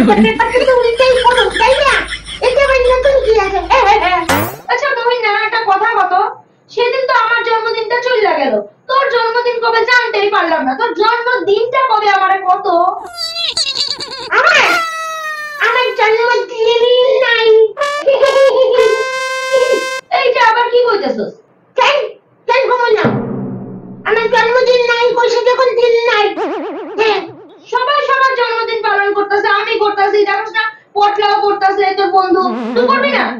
ব্যাপারটা তো উল্টেই করো, তাই না? এটা আবার নতুন কি আছে? আচ্ছা মহিন না একটা কথা কত, সেদিন তো আমার জন্মদিনটা চলে গেল, তোর জন্মদিন কবে জানতেই পারলাম না, তোর জন্মদিনটা কবে আমারে কত? আমার আমার জন্মদিন নাই। এইটা আবার কি কইতেছস? কেন কেন কমো না? আমার জন্মদিন নাই, কইছে যখন দিন নাই। হ্যাঁ, সবাই সবার জন্মদিন পালন করতেছে, আমি করতেছি, দেখোস না পটলাও করতেছে তোর বন্ধু, তুই করবি না?